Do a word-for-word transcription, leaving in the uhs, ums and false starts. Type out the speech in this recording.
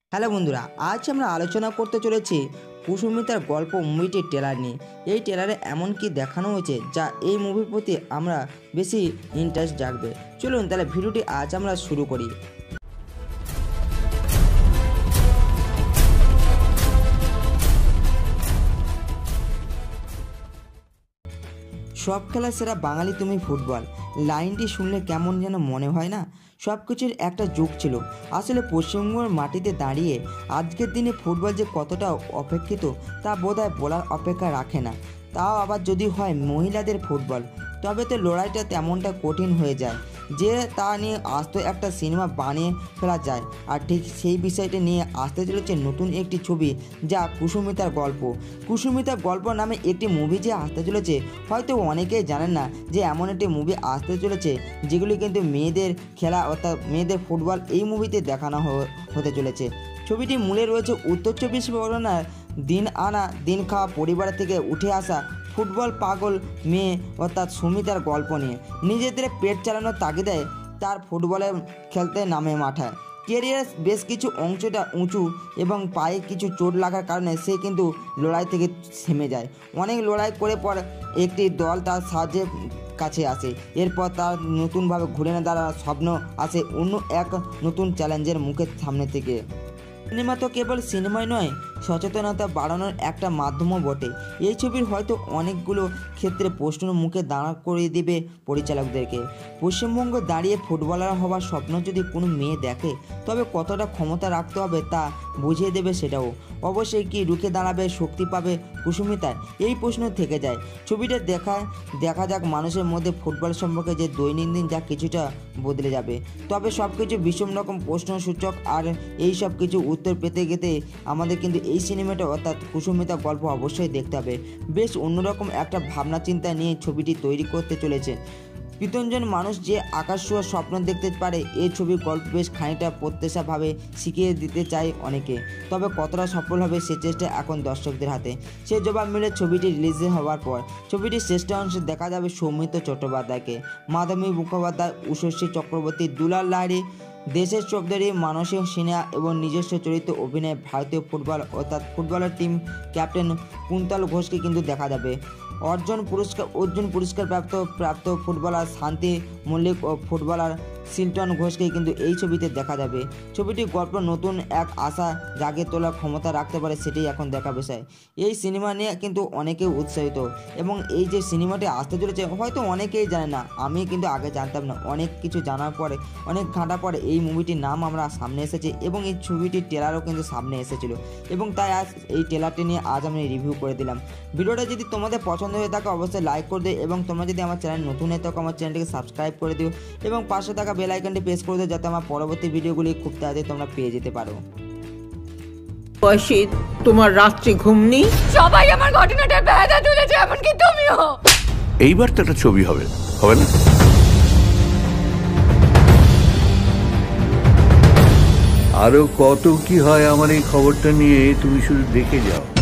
Hello বন্ধুরা, আজ আমরা আলোচনা করতে চলেছি কুসুমিতার গল্প মুভিটির ট্রেলার নিয়ে। এই ট্রেলারে এমন কি দেখানো হয়েছে যা এই মুভির প্রতি আমরা বেশি ইন্টারেস্ট জাগবে। চলুন তাহলে ভিডিওটি আজ আমরা শুরু করি। সব খেলা সেরা বাঙালি তুমি ফুটবল, লাইনটি শুনলে কেমন যেন মনে হয় না সব কিছুর একটা যুগ ছিল। আসলে পশ্চিমবঙ্গের মাটিতে দাঁড়িয়ে আজকের দিনে ফুটবল যে কতটা অপেক্ষিত তা বোধহয় বলার অপেক্ষা রাখে না। তাও আবার যদি হয় মহিলাদের ফুটবল, তবে তো লড়াইটা তেমনটা কঠিন হয়ে যায় যে তা নিয়ে আস্ত একটা সিনেমা বানিয়ে ফেলা যায়। আর ঠিক সেই বিষয়টা নিয়ে আসতে চলেছে নতুন একটি ছবি, যা কুসুমিতার গল্প। কুসুমিতার গল্প নামে একটি মুভি যে আসতে চলেছে, হয়তো অনেকেই জানেন না যে এমন একটি মুভি আসতে চলেছে যেগুলি কিন্তু মেয়েদের খেলা অর্থাৎ মেয়েদের ফুটবল এই মুভিতে দেখানো হতে চলেছে। ছবিটি মূলে রয়েছে উত্তর চব্বিশ পরগনার দিন আনা দিন খাওয়া পরিবার থেকে উঠে আসা ফুটবল পাগল মেয়ে অর্থাৎ সুমিতার গল্প নিয়ে। নিজেদের পেট চালানোর তাগিদায় তার ফুটবলে খেলতে নামে মাঠে। কেরিয়ারের বেশ কিছু অংশটা উঁচু এবং পায়ে কিছু চোট লাগার কারণে সে কিন্তু লড়াই থেকে থেমে যায়। অনেক লড়াই করে পর একটি দল তার সাহায্যে কাছে আসে। এরপর তার নতুনভাবে ঘুরে না দাঁড়ার স্বপ্ন আসে অন্য এক নতুন চ্যালেঞ্জের মুখের সামনে থেকে। সিনেমা তো কেবল সিনেমাই নয়, সচেতনতা বাড়ানোর একটা মাধ্যমও বটে। এই ছবির হয়তো অনেকগুলো ক্ষেত্রে প্রশ্ন মুখে দাঁড়া করিয়ে দেবে পরিচালকদেরকে। পশ্চিমবঙ্গ দাঁড়িয়ে ফুটবলার হওয়ার স্বপ্ন যদি কোনো মেয়ে দেখে, তবে কতটা ক্ষমতা রাখতে হবে তা বুঝিয়ে দেবে সেটাও। অবশ্যই কি রুখে দাঁড়াবে, শক্তি পাবে কুসুমিতার, এই প্রশ্ন থেকে যায়। ছবিটা দেখা দেখা যাক মানুষের মধ্যে ফুটবল সম্পর্কে যে দৈনন্দিন যা কিছুটা বদলে যাবে। তবে সব কিছু ভীষণ রকম প্রশ্নসূচক, আর এই সব কিছু উত্তর পেতে গেতে আমাদের কিন্তু এই সিনেমাটা অর্থাৎ কুসুমিতা গল্প অবশ্যই দেখতে হবে। বেশ অন্যরকম একটা ভাবনা চিন্তা নিয়ে ছবিটি তৈরি করতে চলেছে। প্রতিজন মানুষ যে আকাশ ছোঁয়া স্বপ্ন দেখতে পারে, এই ছবির গল্প বেশ খানিকটা প্রত্যাশাভাবে শিখিয়ে দিতে চায় অনেকে। তবে কতটা সফল হবে সে চেষ্টা এখন দর্শকদের হাতে। সে জবাব মিলে ছবিটি রিলিজ হওয়ার পর। ছবিটির শ্রেষ্ঠ অংশে দেখা যাবে সৌমিত্র চট্টোপাধ্যায়কে, মাধবী মুখোপাধ্যায়, উষশ্রী চক্রবর্তী, দুলাল লাহিড়ী, দেশের চৌধুরী, মানসী সিনহা এবং নিজস্ব চরিত্র অভিনয়ে ভারতীয় ফুটবল অর্থাৎ ফুটবলের টিম ক্যাপ্টেন কুন্তল ঘোষকে কিন্তু দেখা যাবে। অর্জুন পুরস্কার অর্জুন পুরস্কার প্রাপ্ত প্রাপ্ত ফুটবলার শান্তি মল্লিক ও ফুটবলার শিল্টন ঘোষকে কিন্তু এই ছবিতে দেখা যাবে। ছবিটির গল্প নতুন এক আশা জাগে তোলার ক্ষমতা রাখতে পারে, সেটাই এখন দেখা বিষয়। এই সিনেমা নিয়ে কিন্তু অনেকেই উৎসাহিত এবং এই যে সিনেমাটি আসতে চলেছে হয়তো অনেকেই জানে না, আমি কিন্তু আগে জানতাম না। অনেক কিছু জানার পরে, অনেক ঘাঁটার পরে এই মুভিটির নাম আমরা সামনে এসেছে এবং এই ছবিটির ট্রেলারও কিন্তু সামনে এসেছিল এবং তাই আজ এই ট্রেলারটি নিয়ে আজ আমি রিভিউ করে দিলাম। ভিডিওটা যদি তোমাদের পছন্দ হয়ে থাকে অবশ্যই লাইক করে দিও এবং তোমরা যদি আমার চ্যানেল নতুন হয়ে থাকো আমার চ্যানেলটিকে সাবস্ক্রাইব করে দিও এবং পাশে থাকা বেল আইকনটি প্রেস করে দিও যাতে আমার পরবর্তী ভিডিওগুলি খুব তাড়াতাড়ি তোমরা পেয়ে যেতে পারো। বয়সে তোমার রাত্রে ঘুম নেই? সবাই আমার ঘটনাটা বেদা তুলেছে, এমনকি তুমিও। এইবার তো একটা ছবি হবে, হবে না? আরো কত কি হয় আমার এই খবরটা নিয়ে তুমি শুধু দেখে যাও।